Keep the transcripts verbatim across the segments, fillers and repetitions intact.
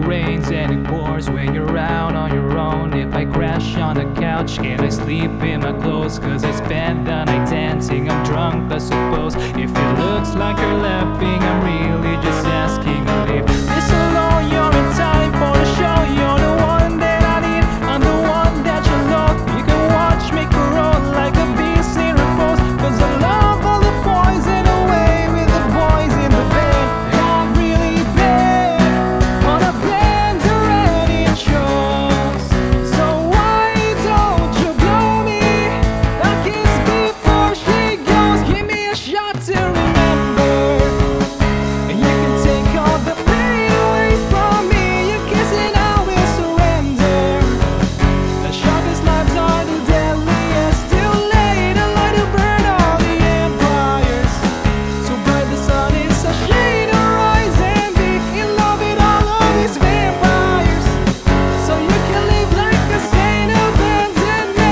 rains and it pours when you're out on your own. If I crash on the couch, can I sleep in my clothes? Cause I spent the night dancing, I'm drunk I suppose. If it looks like you're laughing, I'm really just asking to leave this alone. You're in time for the show, you're the one that I need, I'm the one that you love. You can watch me grow like a beast in repose. Cause I love all the poison away with the boys in the band. I've really been on a blender and it shows. So why don't you blow me a kiss before she goes? Give me a shot to remember. And you can take all the pain away from me. You kiss and I will surrender. The sharpest knives are the deadliest. Too late, a light to burn all the empires. So bright the sun is a shade of rise and be in love with all of these vampires. So you can live like a saint, abandon me.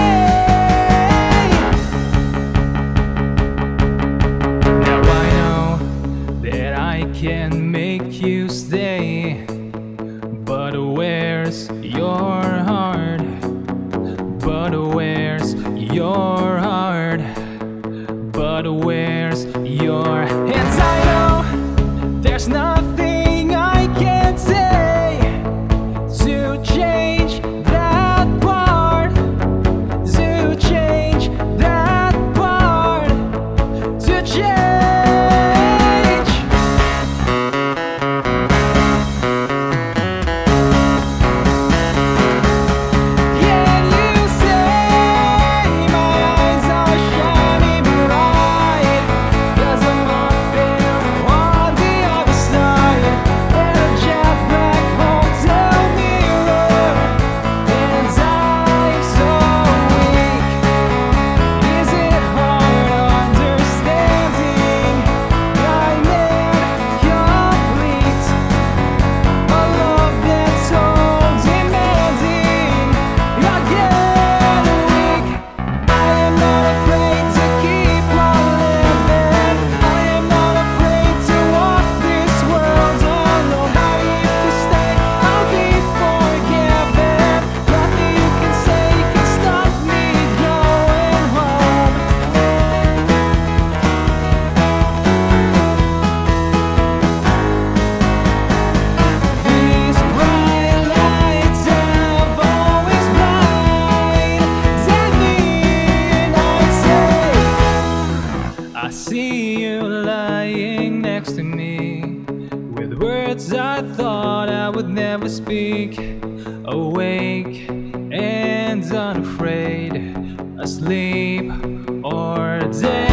Now I know that I can make you stay, but where's your heart? But where's your heart? But where's your... And I know there's nothing I can say to change that part. To change that part. To change. Can you say my eyes are shining bright? Cause I'm up there on the other side. And a jet black hotel mirror. And I'm so weak. Is it hard understanding? I'm incomplete. A love that's so demanding. I get weak. I am not afraid to keep on living. I am not afraid to walk this world alone. How if you stay, I'll be forgiven. Nothing you can say can stop me going home. These bright lights have always blinded me. I'd say I see you lying next to me with words I thought I would never speak. Awake and unafraid, asleep or dead.